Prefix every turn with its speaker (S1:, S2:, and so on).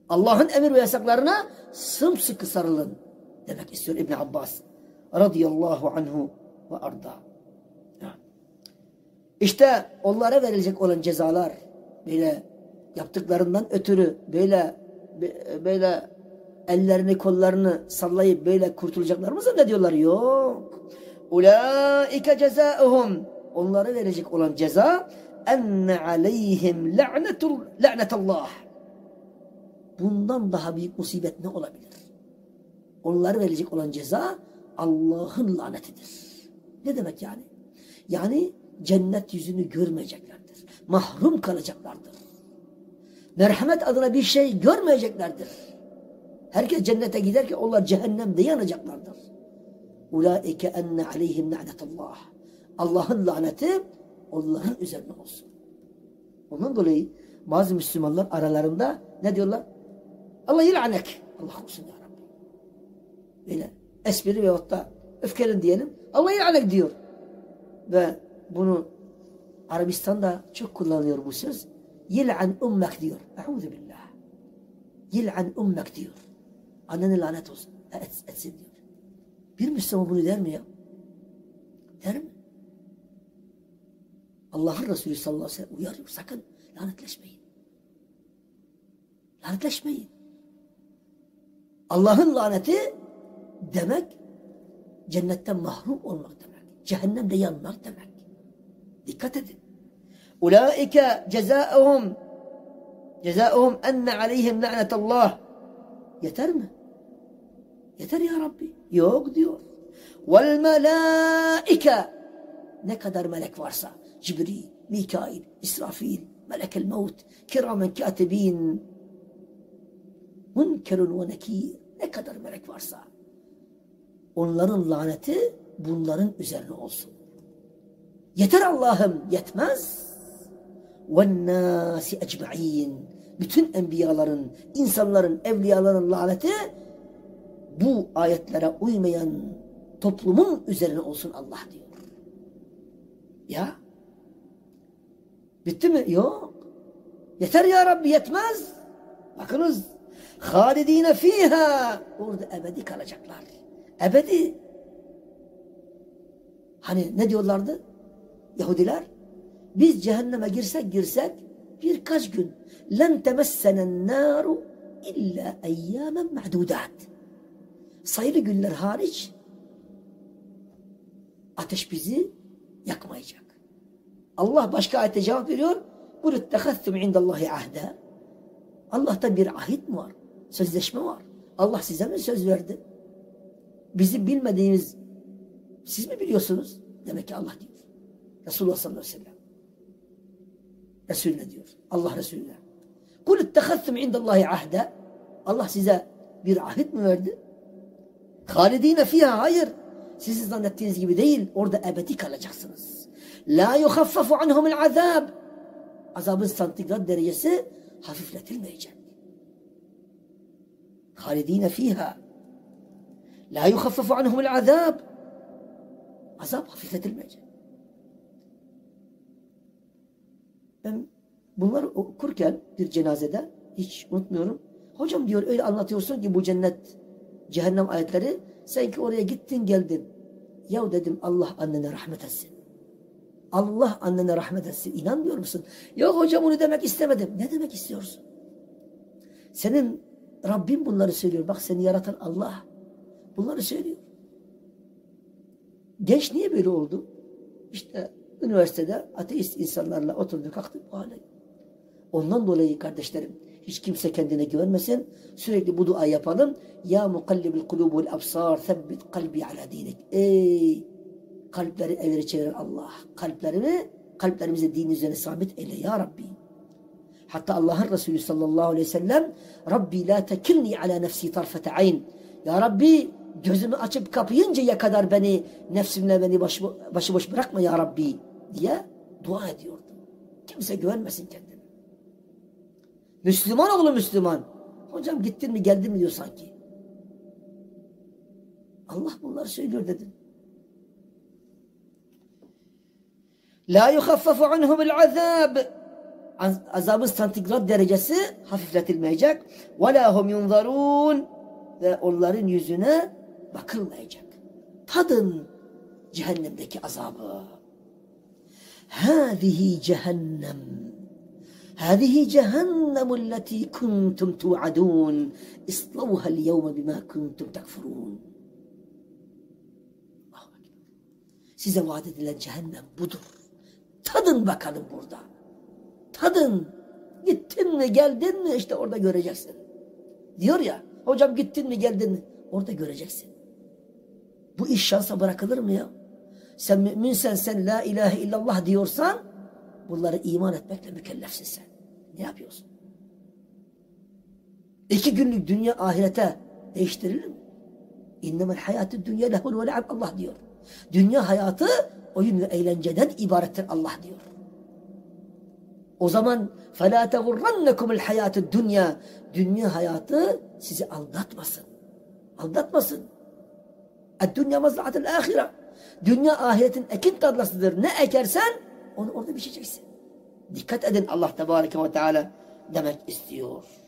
S1: Allah'ın emir ve yasaklarına sımsıkı sarılın demek istiyor İbn Abbas radıyallahu anhu ve arda. İşte onlara verilecek olan cezalar böyle yaptıklarından ötürü böyle ellerini kollarını sallayıp böyle kurtulacaklar mı zannediyorlar? Yok. Ulaike cezaohum, onlara verecek olan ceza enne aleyhim la'netullah. Bundan daha büyük musibet ne olabilir? Onlara verecek olan ceza Allah'ın lanetidir. Ne demek yani? Yani cennet yüzünü görmeyeceklerdir. Mahrum kalacaklardır. Merhamet adına bir şey görmeyeceklerdir. Herkes cennete giderken onlar cehennemde yanacaklardır. Ulaike enne aleyhim la'netullah. Allah'ın laneti onların üzerine olsun. Ondan dolayı bazı Müslümanlar aralarında ne diyorlar? Allah yil'anek. Allah olsun ya Rabbi. Böyle espri veyahut da öfkelen diyelim. Allah yil'anek diyor. Ve bunu Arabistan'da çok kullanılıyor bu söz. Yil'an ummek diyor. Eûzu billah. Yil'an ummek diyor. Annene lanet olsun. Etsin diyor. Bir Müslüman bunu der mi ya? Der mi? Allah'ın Resulü sallallahu aleyhi ve sellem uyarıyor. Sakın lanetleşmeyin. Lanetleşmeyin. Allah'ın laneti demek cennetten mahrum olmak demek. Cehennemde yanmak demek. Dikkat edin. Ulaike cezaohum enne aleyhim la'netullah. Yeter mi? Yeter ya Rabbi. Yok diyor. Vel melaike, ne kadar melek varsa, Cibril, Mikail, İsrafil, melekel mevt, kiramen katibin, münkerun ve nekir, ne kadar melek varsa onların laneti bunların üzerine olsun. Yeter Allah'ım, yetmez. Ve nâsi ecma'in, bütün enbiyaların, insanların, evliyaların laneti bu ayetlere uymayan toplumun üzerine olsun Allah diyor. Ya bitti mi? Yok. Yeter ya Rabbi, yetmez. Bakınız. Halidine fiha, orada ebedi kalacaklar. Ebedi. Hani ne diyorlardı Yahudiler? Biz cehenneme girsek birkaç gün len temessenen naru illa eyyamen ma'dudat. Sayılı günler hariç ateş bizi yakmayacak. Allah başka ayette cevap veriyor. Kul ittehaztum indallahi ahda. Allah'ta bir ahit mi var? Sözleşme var. Allah size mi söz verdi? Bizim bilmediğimiz siz mi biliyorsunuz? Demek ki Allah diyor. Resulullah sallallahu aleyhi ve sellem. Resulüne diyor. Allah Resulüne. Kul ittehaztum indallahi ahda. Allah size bir ahit mi verdi? Halidine fiha, hayır. Sizin zannettiğiniz gibi değil. Orada ebedi kalacaksınız. La yukhaffafu anhumul azab. Azabın santigrat derecesi hafifletilmeyecek. Halidine fiha. La yukhaffafu anhumul azab. Azap hafifletilmeyecek. Ben bunları okurken bir cenazede hiç unutmuyorum. Hocam diyor, öyle anlatıyorsun ki bu cennet, cehennem ayetleri, sen ki oraya gittin geldin. Ya dedim, Allah annene rahmet etsin. Allah annene rahmet etsin. İnanmıyor musun? Yok hocam, onu demek istemedim. Ne demek istiyorsun? Senin Rabbin bunları söylüyor. Bak, seni yaratan Allah bunları söylüyor. Genç niye böyle oldu? İşte üniversitede ateist insanlarla oturduk, kalktık bu hale. Ondan dolayı kardeşlerim, hiç kimse kendine güvenmesin. Sürekli bu duayı yapalım. Ya mukallibil kulub vel absar, sebbit kalbi ala dinik. Ey kalpleri evre çeviren Allah, kalplerimizi din üzerine sabit eyle ya Rabbi. Hatta Allah'ın Resulü sallallahu aleyhi ve sellem, Rabbi la tekilni ala nefsi tarfete ayn. Ya Rabbi, gözümü açıp kapayıncaya kadar nefsimle beni başıboş bırakma ya Rabbi diye dua ediyordu. Kimse güvenmesin kendine. Müslüman oğlu Müslüman. Hocam gittin mi geldin mi diyor sanki. Allah bunları söylüyor dedim. La yukhaffafu anhumul azab. azabın santigrat derecesi hafifletilmeyecek. وَلَا هُمْ يُنْظَرُونَ ve onların yüzüne bakılmayacak. Tadın cehennemdeki azabı. هَذِهِ cehennem. هَذِهِ cehennem التي كُنْتُمْ تُوعَدُونَ اِصْلَوْهَا الْيَوْمَ بِمَا كُنْتُمْ تَكْفُرُونَ. Size vaat edilen cehennem budur. Tadın bakalım burada. Tadın. Gittin mi geldin mi işte orada göreceksin. Diyor ya hocam gittin mi geldin mi orada göreceksin. Bu iş şansa bırakılır mı ya? Sen müminsen, sen la ilahe illallah diyorsan bunları iman etmekle mükellefsin sen. Ne yapıyorsun? 2 günlük dünya ahirete değiştirilir mi? İnnemel hayatü dünya lehvun ve le'ab Allah diyor. Dünya hayatı oyun ve eğlenceden ibarettir Allah diyor. O zaman فَلَا تَغُرَّنَّكُمُ الْحَيَاتُ الدُّنْيَا Dünya hayatı sizi aldatmasın. Aldatmasın. Dünya mazla'atul ahire. Dünya ahiretin ekin tarlasıdır. Ne ekersen onu orada biçeceksin. Dikkat edin Allah Tebareke ve Teala demek istiyor.